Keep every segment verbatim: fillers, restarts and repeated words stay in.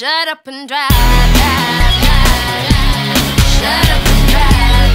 shut up and drive, drive, drive, drive. Shut up and drive,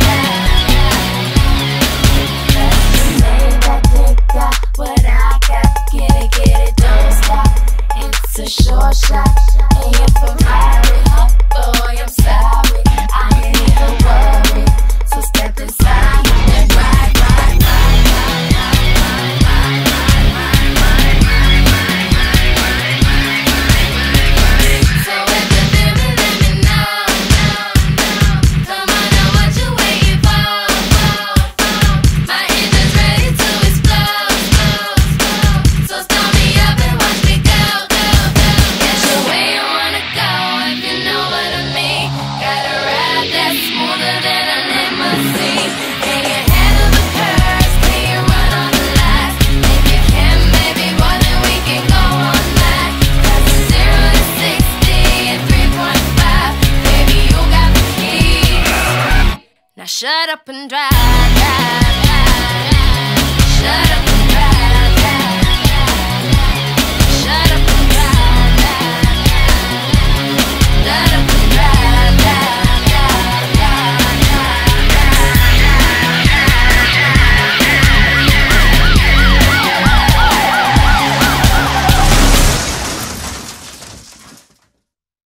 drive, drive. That dick got what I got. Get it, get it, don't stop. It's a short shot, and you're Ferrari. Oh boy, I'm sorry, I ain't even worried. So step inside and ride, ride, ride, ride, ride, ride, ride, ride, ride, ride, ride, ride, ride. So if you're feeling, let me know, know, know. Come on, know what you waiting for, for, for. My engine's ready to explode, explode, explode. So start me up and watch me go, go, go. Get you where you wanna go, if you know what I mean. Got a ride that's smoother than a limousine. Can you handle the curves? Can you run on the lights? If you can, baby, boy, then we can go all night. Cause it's zero to sixty in three point five. Baby, you got the key. Now shut up and drive, drive, drive, drive. Shut up.